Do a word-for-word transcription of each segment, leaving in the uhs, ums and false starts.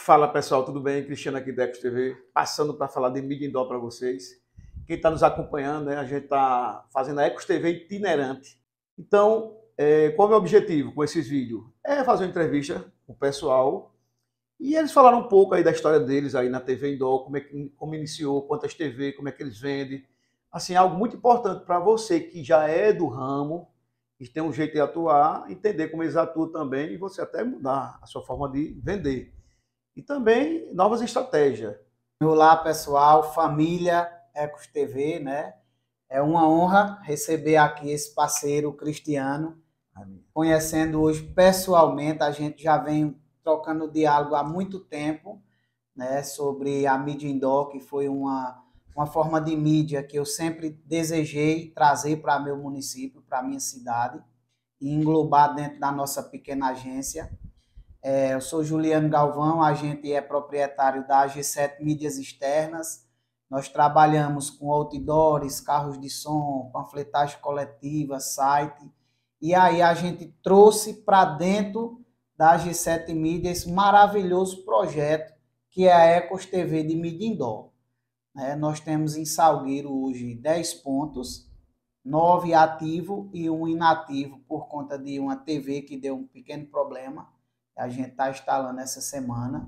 Fala pessoal, tudo bem? Cristiano aqui da Ecos T V, passando para falar de mídia indoor para vocês. Quem está nos acompanhando, né, a gente está fazendo a Ecos T V itinerante. Então, é, qual é o meu objetivo com esses vídeos? É fazer uma entrevista com o pessoal e eles falaram um pouco aí da história deles aí na T V indoor, como, é que, como iniciou, quantas T V, como é que eles vendem. Assim, algo muito importante para você que já é do ramo, que tem um jeito de atuar, entender como eles atuam também e você até mudar a sua forma de vender. E também novas estratégias. Olá, pessoal, família Ecos T V, né? É uma honra receber aqui esse parceiro Cristiano, conhecendo hoje pessoalmente. A gente já vem trocando diálogo há muito tempo, né, sobre a mídia indoor, que foi uma, uma forma de mídia que eu sempre desejei trazer para meu município, para minha cidade, e englobar dentro da nossa pequena agência. Eu sou Juliano Galvão, a gente é proprietário da A G sete Mídias Externas. Nós trabalhamos com outdoors, carros de som, panfletagem coletiva, site. E aí a gente trouxe para dentro da A G sete Mídias esse maravilhoso projeto que é a Ecos T V de mídia indoor. É, nós temos em Salgueiro hoje dez pontos, nove ativos e um inativo por conta de uma T V que deu um pequeno problema. A gente está instalando essa semana.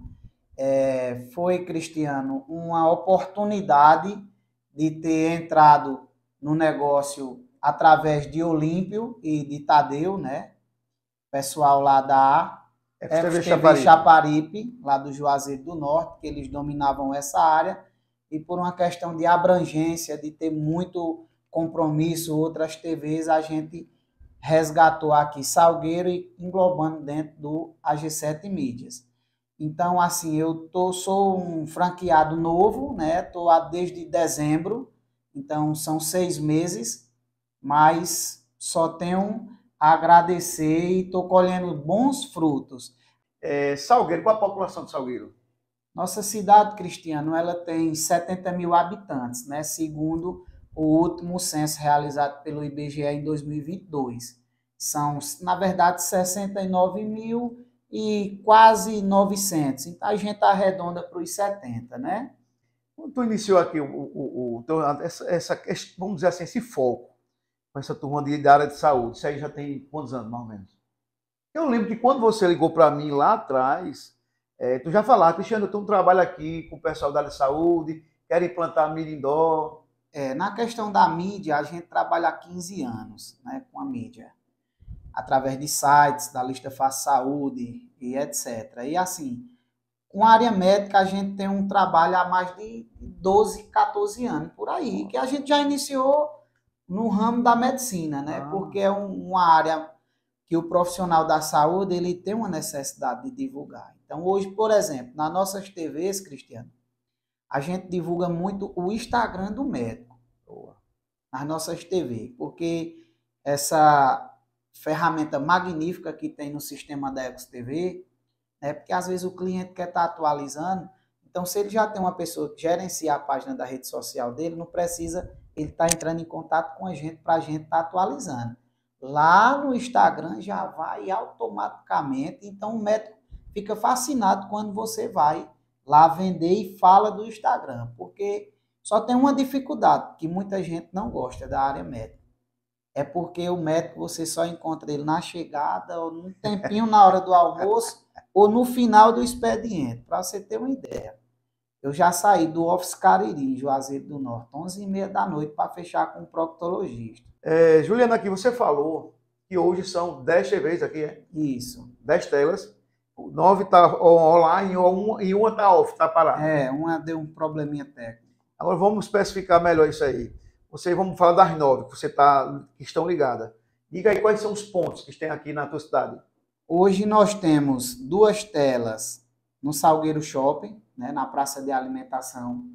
É, foi, Cristiano, uma oportunidade de ter entrado no negócio através de Olímpio e de Tadeu, né? Pessoal lá da Ecos T V T V Chaparipe, lá do Juazeiro do Norte, que eles dominavam essa área, e por uma questão de abrangência, de ter muito compromisso, outras T Vs, a gente resgatou aqui Salgueiro e englobando dentro do A G sete Mídias. Então, assim, eu tô, sou um franqueado novo, né? Estou desde dezembro, então são seis meses, mas só tenho a agradecer e estou colhendo bons frutos. É, Salgueiro, qual a população de Salgueiro? Nossa cidade, Cristiano, ela tem setenta mil habitantes, né? Segundo o último censo realizado pelo I B G E em dois mil e vinte e dois. São, na verdade, sessenta e nove mil e quase novecentos. Então, a gente arredonda para os setenta, né? Quando tu iniciou aqui o, o, o, essa, essa, vamos dizer assim, esse foco com essa turma de, da área de saúde, isso aí já tem quantos anos, mais ou menos? Eu lembro que quando você ligou para mim lá atrás, é, tu já falava, Cristiano, eu tenho um trabalho aqui com o pessoal da área de saúde, quero implantar mídia indoor. É, na questão da mídia, a gente trabalha há quinze anos, né, com a mídia, através de sites, da lista Fácil Saúde e etcétera. E assim, com a área médica, a gente tem um trabalho há mais de doze, quatorze anos, por aí, que a gente já iniciou no ramo da medicina, né? Ah. Porque é um, uma área que o profissional da saúde ele tem uma necessidade de divulgar. Então, hoje, por exemplo, nas nossas T Vs, Cristiano, a gente divulga muito o Instagram do médico, nas nossas T V, porque essa ferramenta magnífica que tem no sistema da Ecos T V, né, porque às vezes o cliente quer estar atualizando, então se ele já tem uma pessoa que gerencia a página da rede social dele, não precisa ele estar entrando em contato com a gente para a gente estar atualizando. Lá no Instagram já vai automaticamente, então o médico fica fascinado quando você vai lá vender e fala do Instagram, porque só tem uma dificuldade, que muita gente não gosta da área médica. É porque o médico você só encontra ele na chegada, ou num tempinho na hora do almoço, ou no final do expediente, para você ter uma ideia. Eu já saí do Office Cariri, Juazeiro do Norte, onze e meia da noite, para fechar com um proctologista. É, Juliana, aqui você falou que hoje são dez T Vs aqui, é? Isso. dez telas. nove está online e uma está off, está parada. É, uma deu um probleminha técnico. Agora vamos especificar melhor isso aí. Você, vamos falar das nove que você tá, que estão ligadas. Diga aí quais são os pontos que tem aqui na tua cidade. Hoje nós temos duas telas no Salgueiro Shopping, né, na praça de alimentação.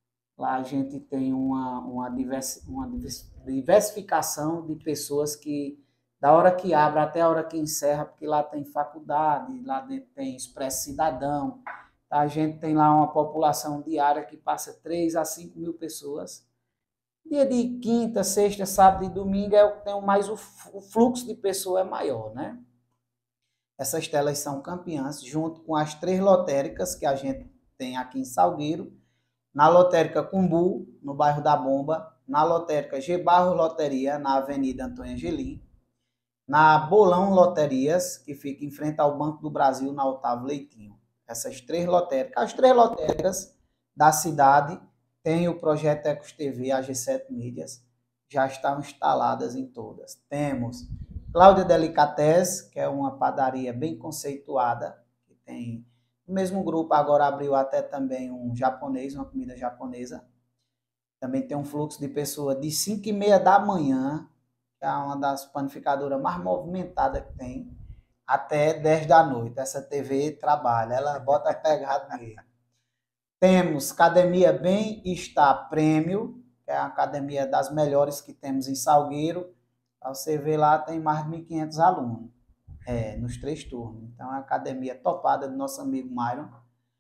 Lá a gente tem uma, uma, divers, uma diversificação de pessoas que, da hora que abre até a hora que encerra, porque lá tem faculdade, lá dentro tem Expresso Cidadão. A gente tem lá uma população diária que passa três a cinco mil pessoas. Dia de quinta, sexta, sábado e domingo é o que tem mais o fluxo de pessoa é maior, né? Essas telas são campeãs, junto com as três lotéricas que a gente tem aqui em Salgueiro, na lotérica Cumbu, no bairro da Bomba, na lotérica G Barros Loteria, na Avenida Antônio Angelim, na Bolão Loterias, que fica em frente ao Banco do Brasil, na Otávio Leitinho. Essas três lotéricas, as três lotéricas da cidade, tem o projeto Ecos T V, a G sete Mídias, já estão instaladas em todas. Temos Cláudia Delicatessen, que é uma padaria bem conceituada, que tem no mesmo grupo, agora abriu até também um japonês, uma comida japonesa. Também tem um fluxo de pessoas de cinco e meia da manhã, que é uma das panificadoras mais movimentadas que tem, até dez da noite. Essa T V trabalha, ela bota pegado mesmo. Temos Academia Bem-Estar Prêmio, que é a academia das melhores que temos em Salgueiro. Para você ver lá, tem mais de mil e quinhentos alunos, é, nos três turnos. Então, é uma academia topada do nosso amigo Myron.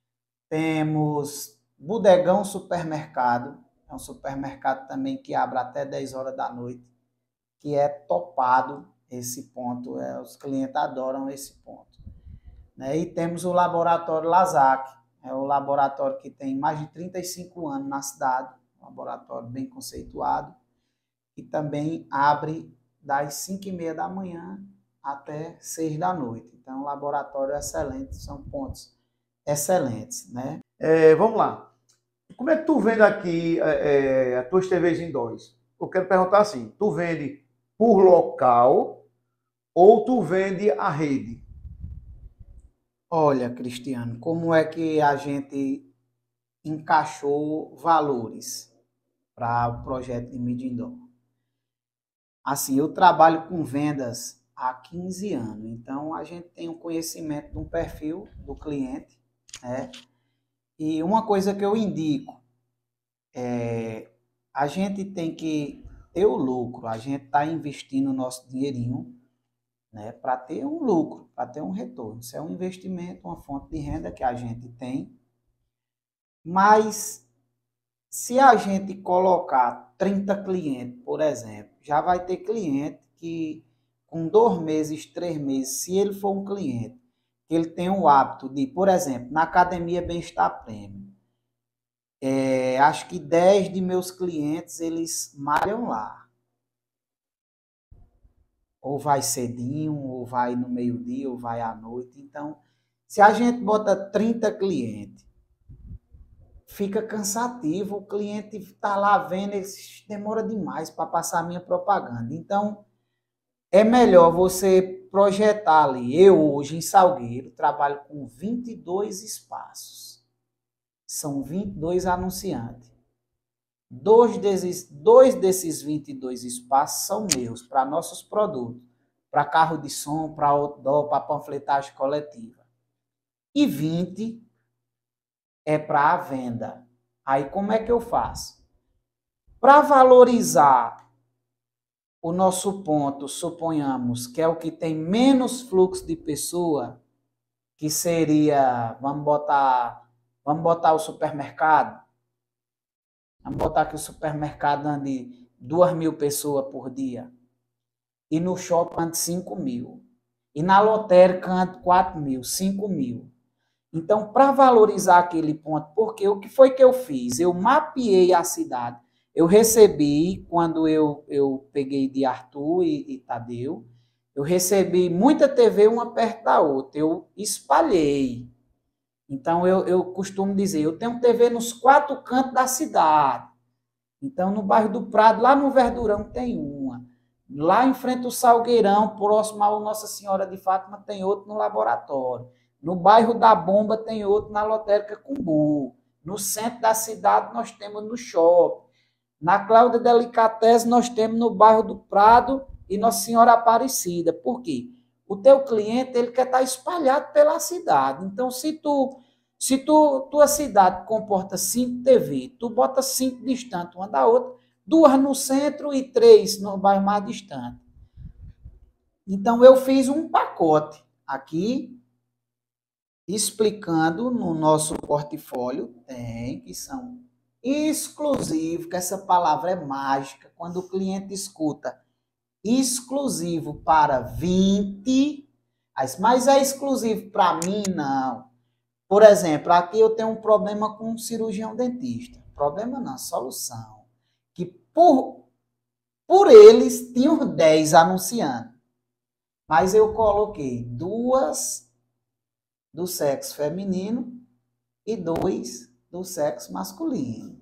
Temos Bodegão Supermercado, é um supermercado também que abre até dez horas da noite, que é topado esse ponto, é, os clientes adoram esse ponto. Né? E temos o Laboratório Lazac, é o laboratório que tem mais de trinta e cinco anos na cidade, um laboratório bem conceituado, e também abre das cinco e meia da manhã até seis da noite. Então, é um laboratório excelente, são pontos excelentes. Né? É, vamos lá. Como é que tu vende aqui é, é, as tuas T Vs indoors? Eu quero perguntar assim, tu vende por local ou tu vende a rede? Olha, Cristiano, como é que a gente encaixou valores para o projeto de mídia indoor? Assim, eu trabalho com vendas há quinze anos, então a gente tem um conhecimento de um perfil do cliente, né? E uma coisa que eu indico é a gente tem que ter o lucro, a gente está investindo o nosso dinheirinho, né, para ter um lucro, para ter um retorno. Isso é um investimento, uma fonte de renda que a gente tem. Mas se a gente colocar trinta clientes, por exemplo, já vai ter cliente que com dois meses, três meses, se ele for um cliente que ele tem o hábito de, por exemplo, na Academia Bem-Estar Prêmio, é, acho que dez de meus clientes, eles malham lá. Ou vai cedinho, ou vai no meio-dia, ou vai à noite. Então, se a gente bota trinta clientes, fica cansativo, o cliente está lá vendo, demora demais para passar a minha propaganda. Então, é melhor você projetar ali. Eu, hoje, em Salgueiro, trabalho com vinte e dois espaços. São vinte e dois anunciantes. Dois desses, dois desses vinte e dois espaços são meus, para nossos produtos, para carro de som, para outdoor, para panfletagem coletiva. E vinte é para a venda. Aí como é que eu faço? Para valorizar o nosso ponto, suponhamos que é o que tem menos fluxo de pessoa, que seria, vamos botar, vamos botar o supermercado. Vamos botar que o supermercado ande duas mil pessoas por dia. E no shopping ande cinco mil. E na lotérica ande quatro mil, cinco mil. Então, para valorizar aquele ponto, porque o que foi que eu fiz? Eu mapeei a cidade. Eu recebi, quando eu, eu peguei de Arthur e, e Tadeu, eu recebi muita T V uma perto da outra. Eu espalhei. Então, eu, eu costumo dizer, eu tenho T V nos quatro cantos da cidade. Então, no bairro do Prado, lá no Verdurão, tem uma. Lá em frente ao Salgueirão, próximo ao Nossa Senhora de Fátima, tem outro no laboratório. No bairro da Bomba, tem outro na lotérica Cumbu. No centro da cidade, nós temos no shopping. Na Cláudia Delicatessen, nós temos no bairro do Prado e Nossa Senhora Aparecida. Por quê? O teu cliente, ele quer estar espalhado pela cidade. Então, se tu, se tu, tua cidade comporta cinco T V, tu bota cinco distantes uma da outra, duas no centro e três no bairro mais distante. Então, eu fiz um pacote aqui, explicando no nosso portfólio, tem, que são exclusivos, que essa palavra é mágica, quando o cliente escuta exclusivo para vinte, Mas é exclusivo para mim, não. Por exemplo, aqui eu tenho um problema com um cirurgião dentista. Problema não, solução. Que por, por eles tinham dez anunciando. Mas eu coloquei duas do sexo feminino e dois do sexo masculino.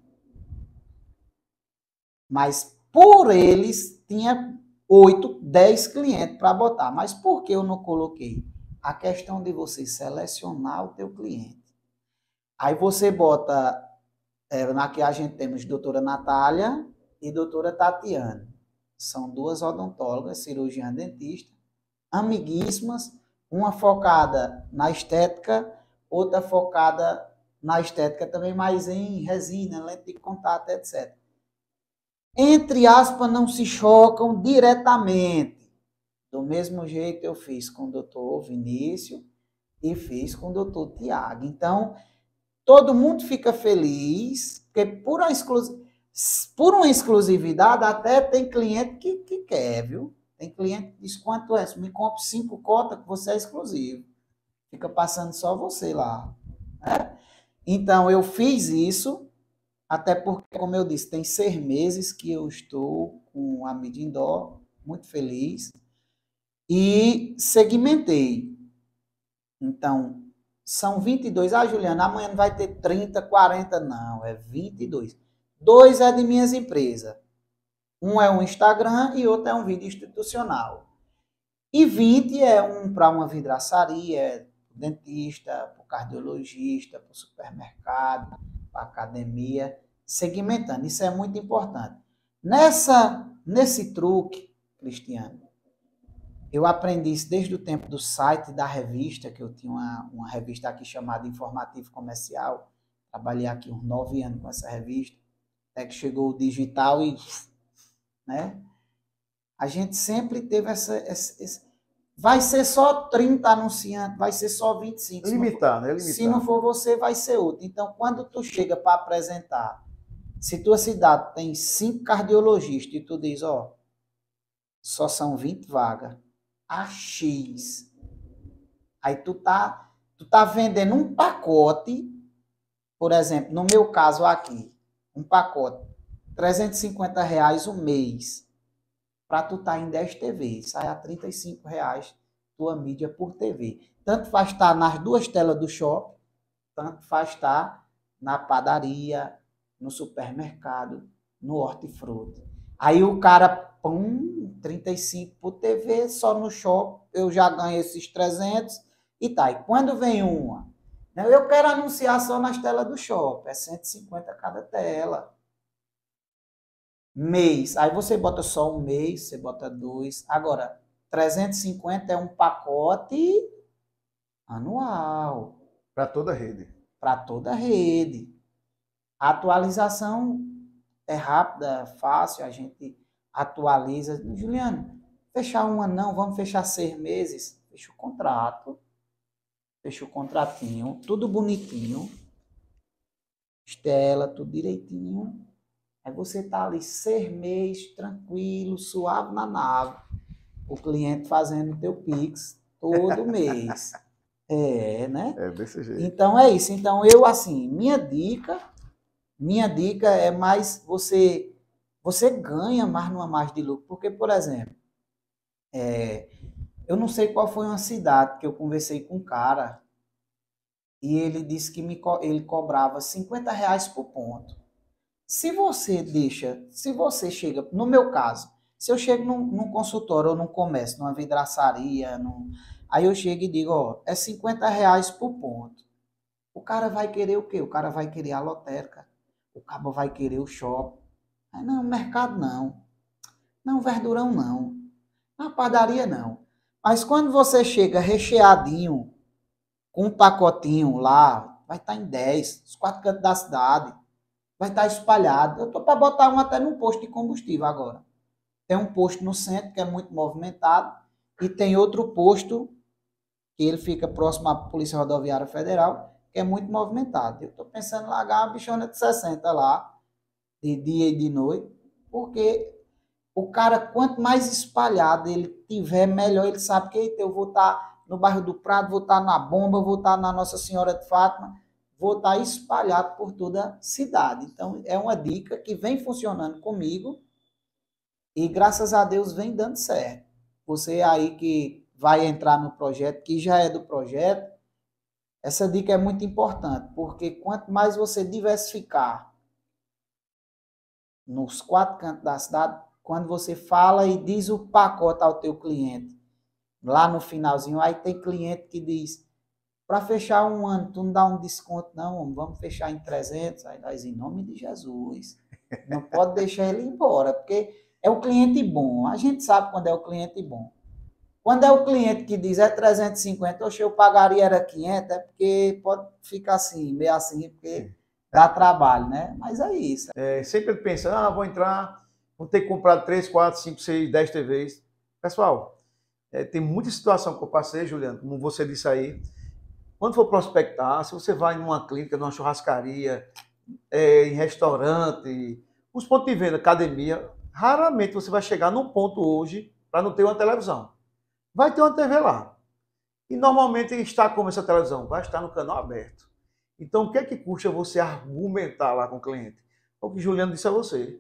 Mas por eles tinha oito, dez clientes para botar. Mas por que eu não coloquei? A questão de você selecionar o teu cliente. Aí você bota, é, aqui a gente temos doutora Natália e doutora Tatiana. São duas odontólogas, cirurgiã dentista, amiguíssimas, uma focada na estética, outra focada na estética também, mais em resina, lente de contato, etcétera. Entre aspas, não se chocam diretamente. Do mesmo jeito eu fiz com o doutor Vinícius e fiz com o doutor Tiago. Então, todo mundo fica feliz, porque por uma, exclus... por uma exclusividade até tem cliente que, que quer, viu? Tem cliente que diz, quanto é? Me compre cinco cotas que você é exclusivo. Fica passando só você lá. Né? Então, eu fiz isso, até porque, como eu disse, tem seis meses que eu estou com a Midindó, muito feliz, e segmentei. Então, são vinte e dois. Ah, Juliana, amanhã não vai ter trinta, quarenta, não, é vinte e dois. Dois é de minhas empresas. Um é um Instagram e outro é um vídeo institucional. E vinte é um para uma vidraçaria, é dentista, para o cardiologista, para o supermercado, para a academia, segmentando. Isso é muito importante. Nessa, nesse truque, Cristiano, eu aprendi isso desde o tempo do site da revista, que eu tinha uma, uma revista aqui chamada Informativo Comercial. Trabalhei aqui uns nove anos com essa revista, até que chegou o digital e... Né? A gente sempre teve essa, essa, essa... Vai ser só trinta anunciantes, vai ser só vinte e cinco. Limitar, né? Limitar. Se não for você, vai ser outro. Então, quando tu chega para apresentar, se tua cidade tem cinco cardiologistas e tu diz, ó, só são vinte vagas, a X. Aí tu tá, tu tá vendendo um pacote, por exemplo, no meu caso aqui, um pacote, trezentos e cinquenta reais o mês, para tu estar tá em dez T Vs, sai a trinta e cinco reais tua mídia por T V. Tanto faz estar nas duas telas do shopping, tanto faz estar na padaria, no supermercado, no hortifruti. Aí o cara, pum, trinta e cinco por T V, só no shopping, eu já ganho esses trezentos e tá. E quando vem uma, eu quero anunciar só nas telas do shopping, é cento e cinquenta cada tela. Mês, aí você bota só um mês, você bota dois. Agora, trezentos e cinquenta é um pacote anual. Para toda a rede. Para toda a rede. A atualização é rápida, fácil, a gente atualiza. Juliano, fechar uma não, vamos fechar seis meses. Fecha o contrato. Fecha o contratinho, tudo bonitinho. Estela, tudo direitinho. Aí você tá ali seis meses, tranquilo, suave na nave. O cliente fazendo o teu Pix todo mês. É, né? É desse jeito. Então é isso. Então eu, assim, minha dica, minha dica é mais você, você ganha mais numa margem de lucro. Porque, por exemplo, é, eu não sei qual foi uma cidade que eu conversei com um cara e ele disse que me, ele cobrava cinquenta reais por ponto. Se você deixa, se você chega, no meu caso, se eu chego num, num consultório ou num comércio, numa vidraçaria, num, aí eu chego e digo, ó, é cinquenta reais por ponto. O cara vai querer o quê? O cara vai querer a lotérica, o cara vai querer o shopping. Aí, não, mercado não. Não, verdurão não. Na padaria não. Mas quando você chega recheadinho, com um pacotinho lá, vai estar em dez, os quatro cantos da cidade. Vai estar espalhado. Eu estou para botar um até num posto de combustível agora. Tem um posto no centro que é muito movimentado e tem outro posto que ele fica próximo à Polícia Rodoviária Federal, que é muito movimentado. Eu estou pensando em largar uma bichona de sessenta lá, de dia e de noite, porque o cara, quanto mais espalhado ele tiver, melhor ele sabe que eu vou estar no bairro do Prado, vou estar na Bomba, vou estar na Nossa Senhora de Fátima, vou estar espalhado por toda a cidade. Então, é uma dica que vem funcionando comigo e, graças a Deus, vem dando certo. Você aí que vai entrar no projeto, que já é do projeto, essa dica é muito importante, porque quanto mais você diversificar nos quatro cantos da cidade, quando você fala e diz o pacote ao teu cliente, lá no finalzinho, aí tem cliente que diz, para fechar um ano, tu não dá um desconto, não, vamos fechar em trezentos, aí nós, em nome de Jesus, não pode deixar ele embora, porque é o cliente bom, a gente sabe quando é o cliente bom. Quando é o cliente que diz é trezentos e cinquenta, oxe, eu pagaria era quinhentos, é porque pode ficar assim, meio assim, porque dá trabalho, né? Mas é isso. É, sempre pensa, ah, vou entrar, vou ter que comprar três, quatro, cinco, seis, dez T Vs. Pessoal, é, tem muita situação que eu passei, Juliano, como você disse aí. Quando for prospectar, se você vai numa clínica, numa churrascaria, é, em restaurante, os pontos de venda, academia, raramente você vai chegar num ponto hoje para não ter uma televisão. Vai ter uma T V lá. E normalmente está como essa televisão? Vai estar no canal aberto. Então, o que é que custa você argumentar lá com o cliente? O que o Juliano disse a você.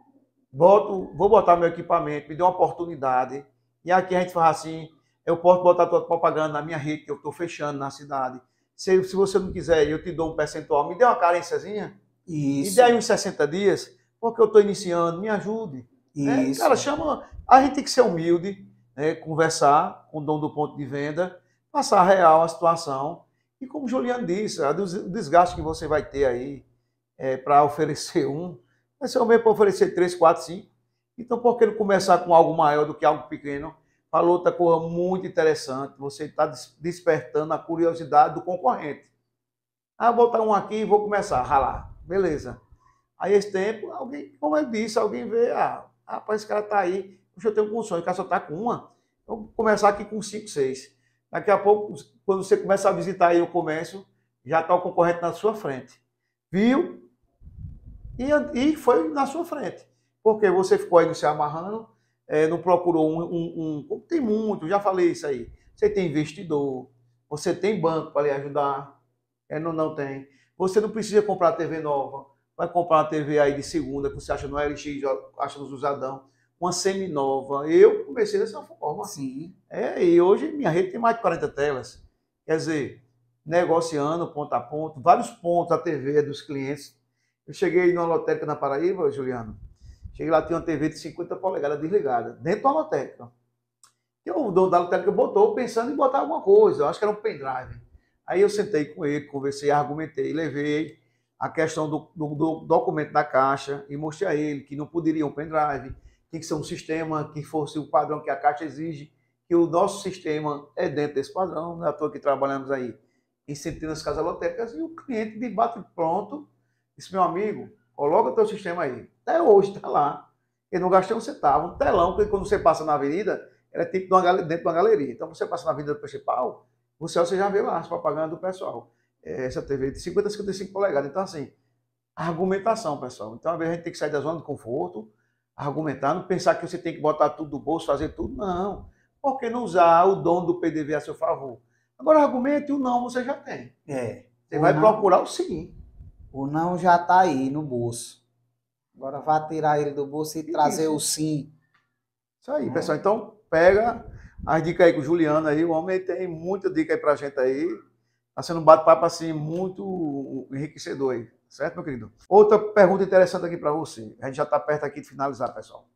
Boto, vou botar meu equipamento, me dê uma oportunidade. E aqui a gente faz assim, eu posso botar toda a propaganda na minha rede, que eu estou fechando na cidade. Se, se você não quiser, eu te dou um percentual. Me dê uma carênciazinha. Isso. Me dê aí uns sessenta dias, porque eu estou iniciando, me ajude. Né? Isso. Cara, chama. A gente tem que ser humilde, né? Conversar com o dono do ponto de venda, passar a real a situação. E como o Juliano disse, o desgaste que você vai ter aí é, para oferecer um, vai ser o mesmo para oferecer três, quatro, cinco. Então, por que não começar com algo maior do que algo pequeno? Falou outra coisa muito interessante, você está despertando a curiosidade do concorrente. Ah, vou botar um aqui e vou começar a ralar. Beleza. Aí, esse tempo, alguém, como ele disse, alguém vê, ah, rapaz, esse cara está aí, eu tenho condições, o cara só está com uma, eu vou começar aqui com cinco, seis. Daqui a pouco, quando você começa a visitar aí o comércio, já está o concorrente na sua frente. Viu? E, e foi na sua frente. Porque você ficou aí se amarrando, é, não procurou um, um, um... Tem muito, já falei isso aí. Você tem investidor, você tem banco para lhe ajudar. É, não, não tem. Você não precisa comprar T V nova. Vai comprar uma T V aí de segunda, que você acha no L X, acha nos usadão. Uma semi-nova. Eu comecei dessa forma. Sim. É, e hoje minha rede tem mais de quarenta telas. Quer dizer, negociando ponto a ponto, vários pontos a T V dos clientes. Eu cheguei numa lotérica na Paraíba, Juliano. Cheguei lá, tinha uma T V de cinquenta polegadas desligada, dentro da lotérica. E o dono da lotérica botou pensando em botar alguma coisa, eu acho que era um pendrive. Aí eu sentei com ele, conversei, argumentei, levei a questão do, do, do documento da caixa e mostrei a ele que não poderia um pendrive, tinha que ser um sistema que fosse o padrão que a caixa exige, que o nosso sistema é dentro desse padrão, não é à toa que trabalhamos aí em centenas de casas lotéricas, e o cliente de bate pronto disse, meu amigo, coloca o teu sistema aí. Até hoje está lá. Eu não gastei um centavo. Um telão, porque quando você passa na avenida, ela é tipo de uma, dentro de uma galeria. Então, você passa na avenida principal, você, você já vê lá as propagandas do pessoal. Essa T V de cinquenta a cinquenta e cinco polegadas. Então, assim, argumentação, pessoal. Então, às vezes, a gente tem que sair da zona de conforto, argumentar, não pensar que você tem que botar tudo do bolso, fazer tudo. Não. Por que não usar o dono do P D V a seu favor? Agora, argumente o não você já tem. É. Você vai não, procurar o sim. O não já está aí no bolso. Agora vai tirar ele do bolso e Isso. trazer o sim. Isso aí, é. Pessoal. Então, pega as dicas aí com o Juliano aí. O homem tem muita dica aí pra gente aí. Tá sendo um bate-papo assim muito enriquecedor aí. Certo, meu querido? Outra pergunta interessante aqui para você. A gente já está perto aqui de finalizar, pessoal.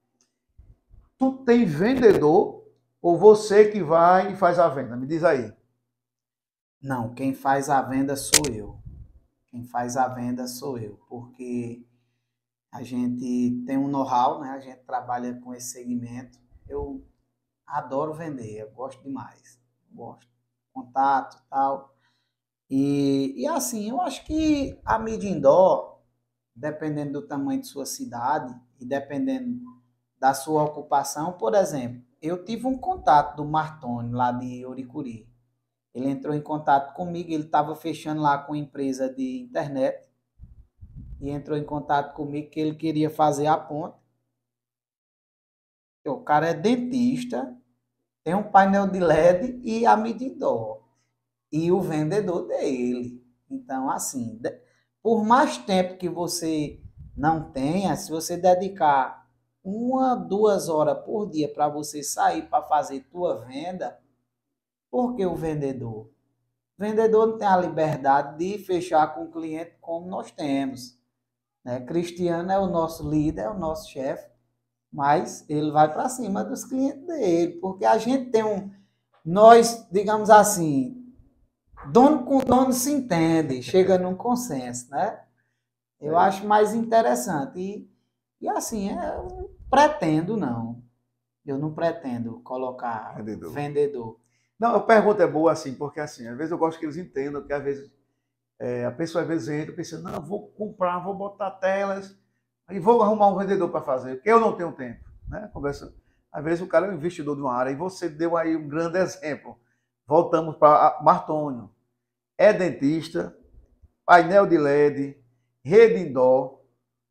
Tu tem vendedor ou você que vai e faz a venda? Me diz aí. Não, quem faz a venda sou eu. Quem faz a venda sou eu, porque a gente tem um know-how, né? A gente trabalha com esse segmento. Eu adoro vender, eu gosto demais. Gosto. Contato e tal. E, e assim, eu acho que a mídia indoor, dependendo do tamanho de sua cidade e dependendo da sua ocupação, por exemplo, eu tive um contato do Martoni, lá de Oricuri. Ele entrou em contato comigo, ele estava fechando lá com empresa de internet e entrou em contato comigo que ele queria fazer a ponte. O cara é dentista tem um painel de L E D e a mídia indoor. E o vendedor dele. Então, assim, por mais tempo que você não tenha, se você dedicar uma, duas horas por dia para você sair para fazer tua venda, por que o vendedor? O vendedor não tem a liberdade de fechar com o cliente como nós temos. Né? Cristiano é o nosso líder, é o nosso chefe, mas ele vai para cima dos clientes dele, porque a gente tem um, nós, digamos assim, dono com dono se entende, chega num consenso, né? Eu É. acho mais interessante. E, e assim, eu não pretendo, não. Eu não pretendo colocar Vendedor. vendedor. Não, a pergunta é boa assim, porque assim, às vezes eu gosto que eles entendam que às vezes é, a pessoa às vezes entra pensando, não, vou comprar, vou botar telas e vou arrumar um vendedor para fazer, porque eu não tenho tempo, né? Conversa. Às vezes o cara é um investidor de uma área e você deu aí um grande exemplo. Voltamos para Martônio. É dentista, painel de L E D, rede indoor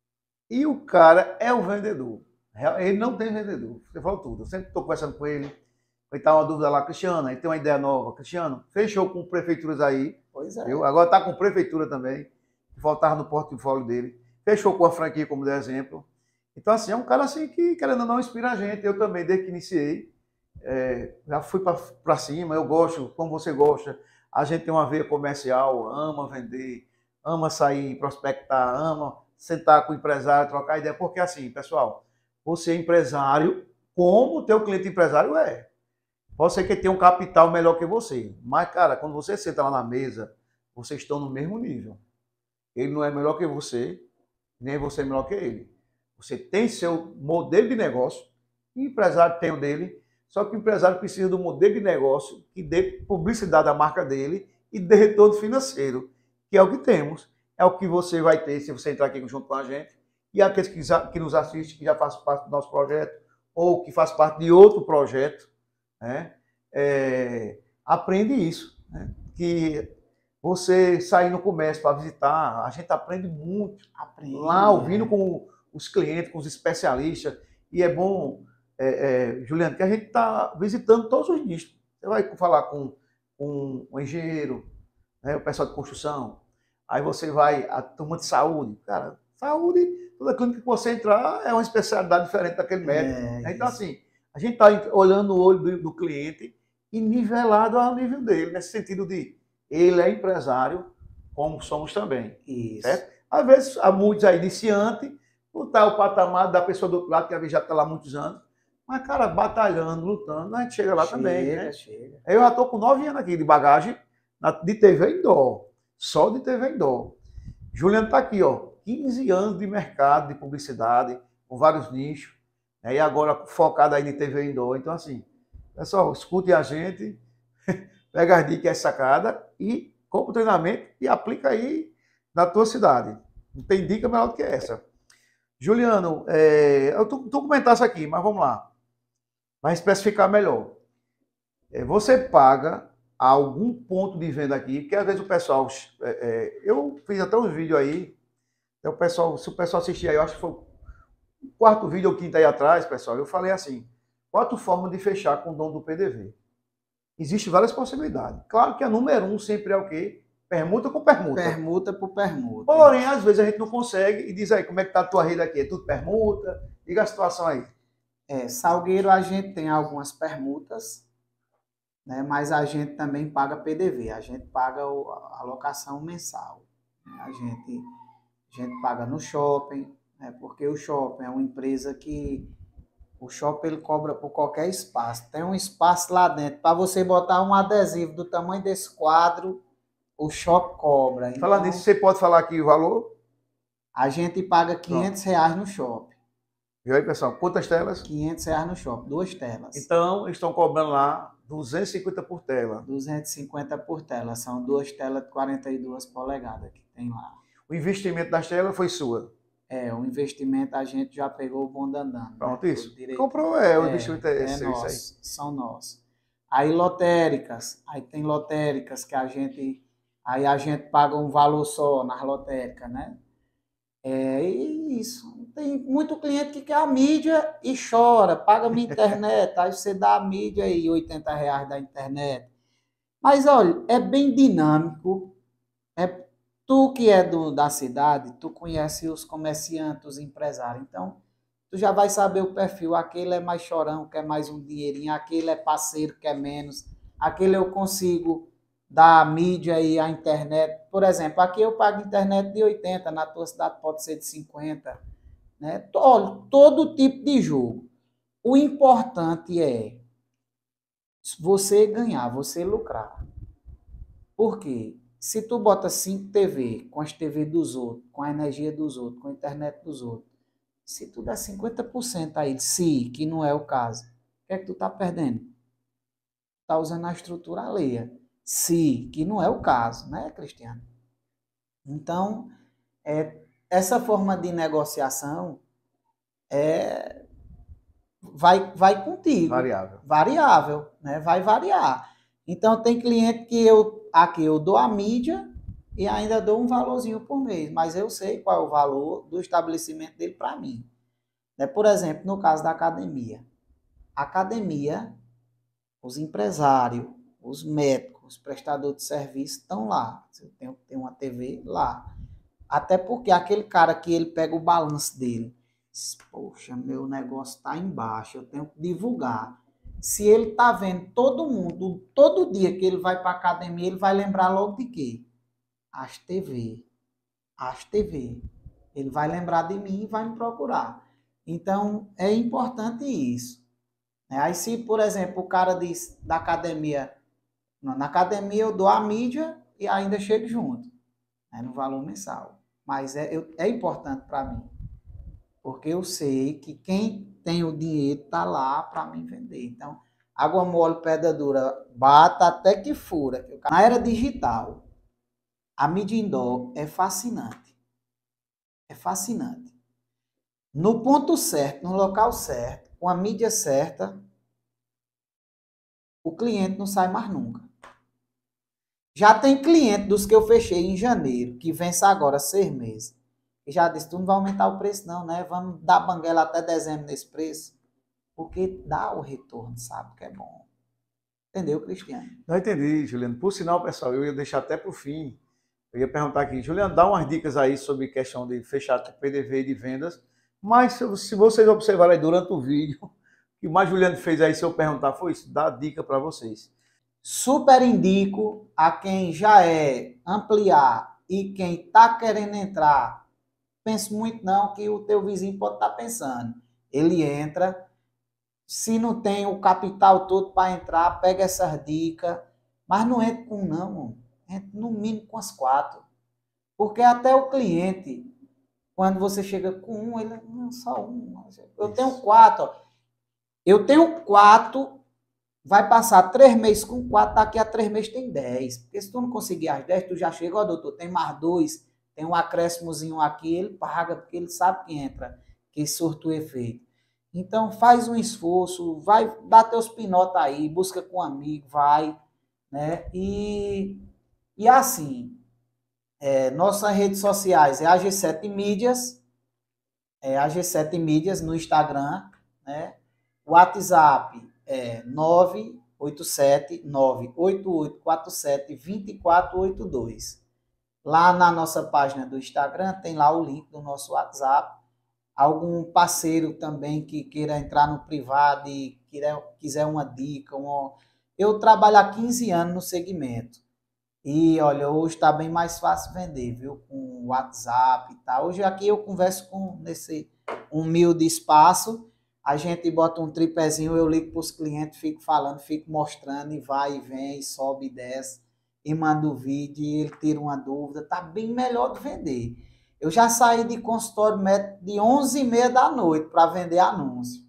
e o cara é o vendedor. Ele não tem vendedor. Você falou tudo. Eu sempre estou conversando com ele. Vai estar uma dúvida lá, Cristiano, aí tem uma ideia nova. Cristiano, fechou com prefeituras aí. Pois é. Viu? Agora está com prefeitura também. Faltava no portfólio dele. Fechou com a franquia, como deu exemplo. Então, assim, é um cara assim que, querendo ou não, inspira a gente. Eu também, desde que iniciei, é, já fui para cima. Eu gosto, como você gosta. A gente tem uma veia comercial, ama vender, ama sair, prospectar, ama sentar com o empresário, trocar ideia. Porque, assim, pessoal, você é empresário como o teu cliente empresário é. Pode ser que ele tenha um capital melhor que você. Mas, cara, quando você senta lá na mesa, vocês estão no mesmo nível. Ele não é melhor que você, nem você é melhor que ele. Você tem seu modelo de negócio, o empresário tem o dele, só que o empresário precisa do modelo de negócio que dê publicidade à marca dele e dê retorno financeiro, que é o que temos. É o que você vai ter se você entrar aqui junto com a gente. E aqueles que, que nos assistem, que já fazem parte do nosso projeto, ou que faz parte de outro projeto, né? É, aprende isso, né? Que você sair no comércio para visitar, a gente aprende muito Aprende, lá, ouvindo é. com os clientes, com os especialistas, e é bom, é, é, Juliano, que a gente está visitando todos os nichos. Você vai falar com, com um engenheiro, né, o pessoal de construção, aí você vai, a turma de saúde, cara, saúde, toda clínica que você entrar é uma especialidade diferente daquele médico. É, Né? Então, isso. assim, a gente está olhando no olho do, do cliente e nivelado ao nível dele, nesse sentido de ele é empresário, como somos também. Isso. Certo? Às vezes, há muitos aí iniciantes, não está o patamar da pessoa do outro lado, que às vezes já está lá há muitos anos, mas, cara, batalhando, lutando, a gente chega lá chega, também. Né? Chega. Eu já estou com nove anos aqui de bagagem de T V indoor, só de T V indoor. Juliano está aqui, ó, quinze anos de mercado, de publicidade, com vários nichos, né? E agora focado aí em T V indoor. Então, assim, pessoal, escute a gente, pega as dicas sacadas e compra o treinamento e aplica aí na tua cidade. Não tem dica melhor do que essa. Juliano, é, eu tu, tu comentasse aqui, mas vamos lá. Vai especificar melhor. É, você paga algum ponto de venda aqui, porque às vezes o pessoal... É, é, eu fiz até um vídeo aí, o pessoal, se o pessoal assistir aí, eu acho que foi o quarto vídeo ou quinto aí atrás, pessoal, eu falei assim, quatro formas de fechar com o dono do P D V. Existem várias possibilidades. Claro que a número um sempre é o quê? Permuta com permuta. Permuta por permuta. Porém, às vezes a gente não consegue e diz aí, como é que tá a tua rede aqui? É tudo permuta? Diga a situação aí. É, Salgueiro a gente tem algumas permutas, né, mas a gente também paga P D V, a gente paga a locação mensal. A gente, a gente paga no shopping, né, porque o shopping é uma empresa que o shopping ele cobra por qualquer espaço. Tem um espaço lá dentro, para você botar um adesivo do tamanho desse quadro, o shopping cobra. Então, falando nisso, você pode falar aqui o valor? A gente paga quinhentos reais no shopping. Viu aí, pessoal? Quantas telas? quinhentos reais no shopping, duas telas. Então, estão cobrando lá duzentos e cinquenta por tela. duzentos e cinquenta por tela. São duas telas de quarenta e duas polegadas que tem lá. O investimento das telas foi sua? É, o investimento a gente já pegou o bonde andando. Pronto, né? isso. Comprou, é, o é, investimento é, é esse, nosso, isso aí. São nossos. Aí lotéricas, aí tem lotéricas que a gente, aí a gente paga um valor só nas lotéricas, né? É isso. Tem muito cliente que quer a mídia e chora, paga minha internet, aí você dá a mídia e oitenta reais da internet. Mas olha, é bem dinâmico. É, tu que é do, da cidade, tu conhece os comerciantes, os empresários. Então, tu já vai saber o perfil. Aquele é mais chorão, quer mais um dinheirinho. Aquele é parceiro, quer menos. Aquele eu consigo dar a mídia e a internet. Por exemplo, aqui eu pago internet de oitenta, na tua cidade pode ser de cinquenta. Né? Olha, todo tipo de jogo. O importante é você ganhar, você lucrar. Por quê? Se tu bota cinco T V com as T V dos outros, com a energia dos outros, com a internet dos outros, se tu dá cinquenta por cento aí, se, que não é o caso, o que é que tu tá perdendo? Tá usando a estrutura alheia. Se, que não é o caso, né, Cristiano? Então, é, essa forma de negociação é, vai, vai contigo. Variável. Variável, né? Vai variar. Então, tem cliente que eu, aqui eu dou a mídia e ainda dou um valorzinho por mês, mas eu sei qual é o valor do estabelecimento dele para mim. Né? Por exemplo, no caso da academia. Academia, os empresários, os médicos, os prestadores de serviço estão lá. Eu tenho que ter uma T V lá. Até porque aquele cara que ele pega o balanço dele, diz, poxa, meu negócio está embaixo, eu tenho que divulgar. Se ele está vendo todo mundo, todo dia que ele vai para a academia, ele vai lembrar logo de quê? As T V. As T V. Ele vai lembrar de mim e vai me procurar. Então, é importante isso. Aí se, por exemplo, o cara diz da academia, na academia eu dou a mídia e ainda chego junto, né, no valor mensal. Mas é, eu, é importante para mim, porque eu sei que quem tem o dinheiro está lá para mim vender. Então, água mole, pedra dura, bata até que fura. Na era digital, a mídia indoor é fascinante. É fascinante. No ponto certo, no local certo, com a mídia certa, o cliente não sai mais nunca. Já tem cliente dos que eu fechei em janeiro, que vence agora seis meses. E já disse, tu não vai aumentar o preço não, né? Vamos dar banguela até dezembro nesse preço. Porque dá o retorno, sabe? Que é bom. Entendeu, Cristiano? Não entendi, Juliano. Por sinal, pessoal, eu ia deixar até para o fim. Eu ia perguntar aqui, Juliano, dá umas dicas aí sobre questão de fechar P D V e de vendas. Mas se vocês observarem aí durante o vídeo, o que mais Juliano fez aí, se eu perguntar, foi isso, dá dica para vocês. Super indico a quem já é ampliar e quem está querendo entrar. Pense muito não que o teu vizinho pode estar tá pensando. Ele entra, se não tem o capital todo para entrar, pega essas dicas, mas não entra com não, entra no mínimo com as quatro. Porque até o cliente, quando você chega com um, ele não, só um. Eu Isso. tenho quatro. Ó. Eu tenho quatro, vai passar três meses com quatro, daqui a três meses tem dez. Porque se tu não conseguir as dez, tu já chega, ó, doutor, tem mais dois, tem um acréscimozinho aqui, ele paga, porque ele sabe que entra, que surta o efeito. Então, faz um esforço, vai, dá teus pinotes aí, busca com um amigo, vai, né? E, e assim, é, nossas redes sociais é a G sete Mídias, é a G sete Mídias no Instagram, né? O WhatsApp é nove oito sete, nove oito oito quatro sete, dois quatro oito dois. Lá na nossa página do Instagram tem lá o link do nosso WhatsApp. Algum parceiro também que queira entrar no privado e queira, quiser uma dica. Uma... Eu trabalho há quinze anos no segmento. E, olha, hoje está bem mais fácil vender, viu? Com WhatsApp e tal. Hoje aqui eu converso com nesse humilde espaço. A gente bota um tripézinho, eu ligo para os clientes, fico falando, fico mostrando, e vai e vem, e sobe e desce, e manda o vídeo, e ele tira uma dúvida. Tá bem melhor de vender. Eu já saí de consultório médico de onze e meia da noite para vender anúncio.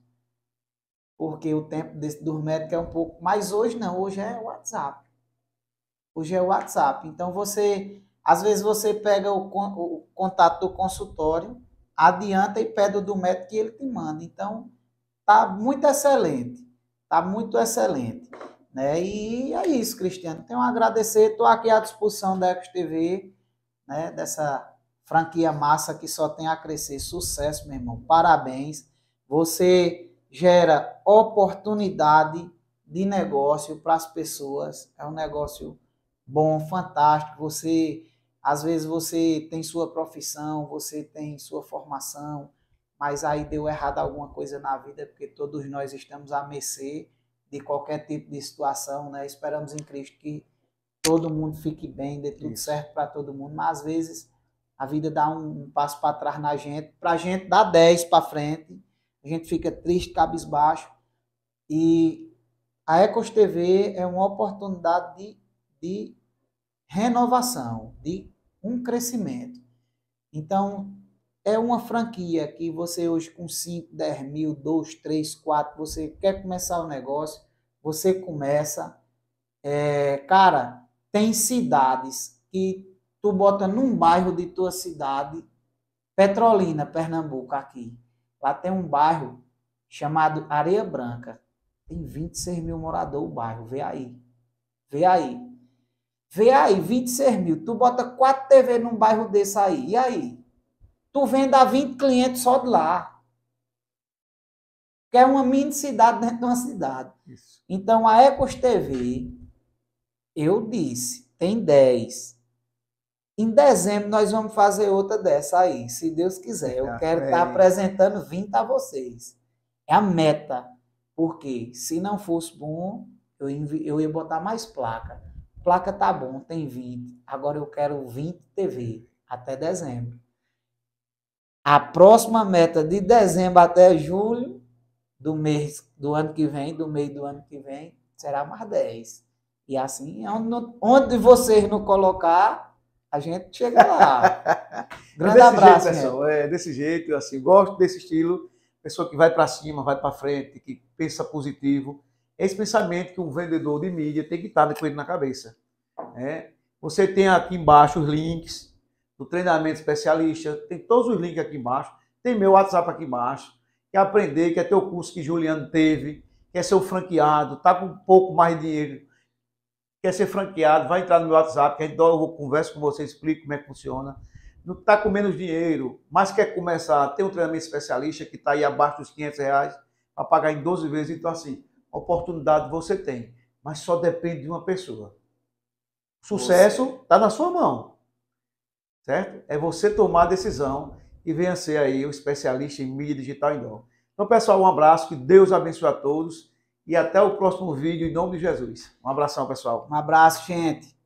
Porque o tempo desse, dos médicos é um pouco... Mas hoje não, hoje é o WhatsApp. Hoje é o WhatsApp. Então, você... Às vezes você pega o, o contato do consultório, adianta e pede o do médico que ele te manda. Então, tá muito excelente. Tá muito excelente. Né? E é isso, Cristiano. Tenho a agradecer. Estou aqui à disposição da Ecos T V, né? Dessa franquia massa que só tem a crescer. Sucesso, meu irmão. Parabéns. Você gera oportunidade de negócio para as pessoas. É um negócio bom, fantástico. Você, às vezes você tem sua profissão, você tem sua formação, mas aí deu errado alguma coisa na vida, porque todos nós estamos à mercê de qualquer tipo de situação, né? Esperamos em Cristo que todo mundo fique bem, dê tudo Isso. certo para todo mundo, mas às vezes a vida dá um, um passo para trás na gente, para a gente dar dez para frente, a gente fica triste, cabisbaixo, e a Ecos T V é uma oportunidade de, de renovação, de um crescimento. Então, é uma franquia que você hoje com cinco, dez mil, dois, três, quatro, você quer começar o negócio, você começa. É, cara, tem cidades que tu bota num bairro de tua cidade, Petrolina, Pernambuco, aqui. Lá tem um bairro chamado Areia Branca. Tem vinte e seis mil moradores o bairro, vê aí. Vê aí. Vê aí, vinte e seis mil. Tu bota quatro T V num bairro desse aí. E aí? Tu vende a vinte clientes só de lá. Que é uma mini cidade dentro de uma cidade. Isso. Então, a Ecos T V, eu disse, tem dez. Em dezembro, nós vamos fazer outra dessa aí, se Deus quiser. Eu quero estar apresentando vinte a vocês. É a meta. Porque se não fosse bom, eu, eu ia botar mais placa. Placa tá bom, tem vinte. Agora eu quero vinte T V até dezembro. A próxima meta de dezembro até julho do mês do ano que vem, do mês do ano que vem, será mais dez. E assim, onde, onde vocês não colocar, a gente chega lá. Grande é abraço, jeito, pessoal. É desse jeito, assim, gosto desse estilo. Pessoa que vai para cima, vai para frente, que pensa positivo. Esse pensamento que um vendedor de mídia tem que estar com ele na cabeça. É. Você tem aqui embaixo os links do treinamento especialista, tem todos os links aqui embaixo, tem meu WhatsApp aqui embaixo. Quer aprender, quer ter o curso que Juliano teve, quer ser o franqueado, está com um pouco mais de dinheiro, quer ser franqueado, vai entrar no meu WhatsApp, que a gente eu converso com você, explico como é que funciona. Não está com menos dinheiro, mas quer começar, tem um treinamento especialista que está aí abaixo dos quinhentos reais, para pagar em doze vezes. Então, assim, oportunidade você tem, mas só depende de uma pessoa. Sucesso está na sua mão, certo? É você tomar a decisão e venha ser aí o especialista em mídia digital indoor. Então, pessoal, um abraço, que Deus abençoe a todos e até o próximo vídeo em nome de Jesus. Um abração, pessoal. Um abraço, gente.